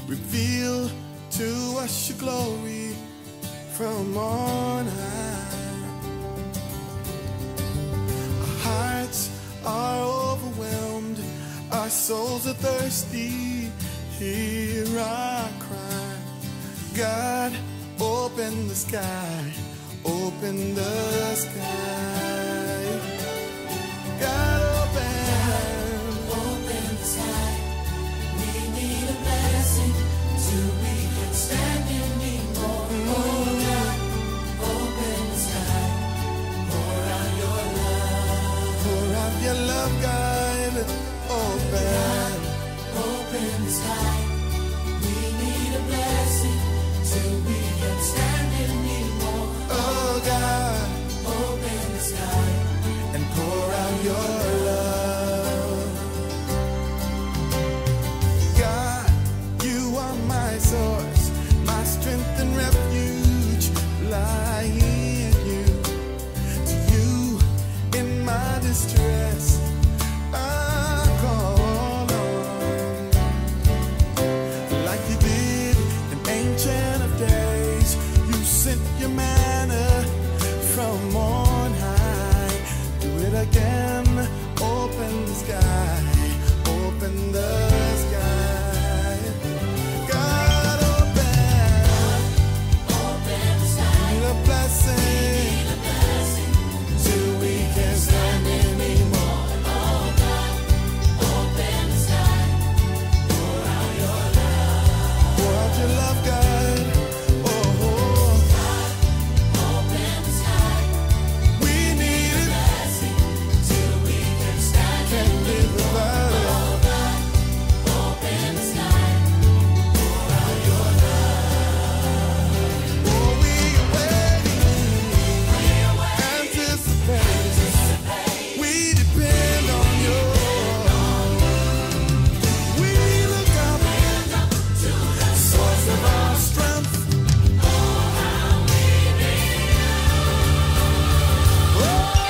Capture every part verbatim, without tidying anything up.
Reveal to us your glory from on high. Our hearts are overwhelmed, our souls are thirsty. Hear our cry. God, open the sky, open the sky. God, open, open the sky. We need a blessing till we can stand anymore. Oh God, open the sky. Pour out your love. Pour out your love, God. Open, open the sky. We need a blessing till we can stand anymore. Oh God, open the sky and pour out your love. God, you are my source, my strength and refuge lie in you. To you in my distress I call on. Like you did in Ancient of Days, you sent your manna from on high. Do it again, open the sky, open the sky. God, open, open the sky. need a blessing, Need a blessing till we can't stand anymore. Oh God, open the sky. Pour out your love. Pour out your love, God. Oh, God, open the sky. we need it, Blessing till we can stand can't live without it. Oh God, open the sky. Pour out your love. Oh, we are waiting, We are waiting, anticipating. anticipating. We depend on you. We look up, Look up to the source of our strength. Oh, how we need you. Oh,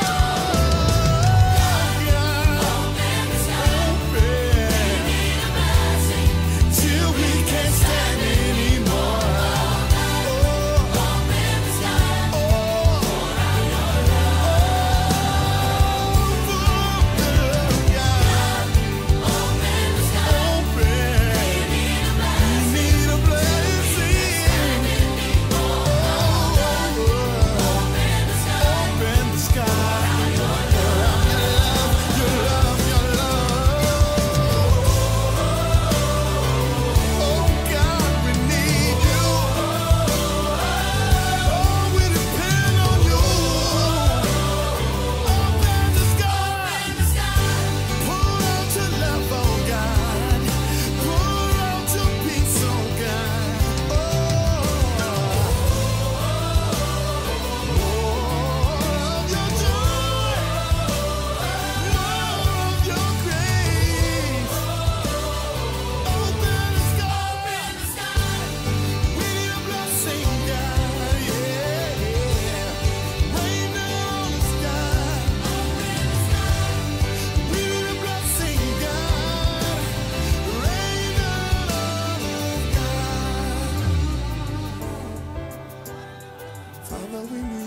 God, Open the sky. open, Need a blessing. till we can't stand anymore. Oh, Open the sky. oh, Pour out your love. God, Open the sky. open. Need a We blessing. need a blessing. Open the sky. Open the sky. Pour out your love, your love, your love. Oh God, we need you. Oh, we depend on you. Open the sky. Open the sky. Pour out your love, oh God. Pour out your peace, oh God. Oh, more of your joy, more of your grace. Open the sky. Open the sky. We need a blessing, God, yeah. Rain down on the sky. Open the sky. We need a blessing, God. Rain down on us, God. Father, we need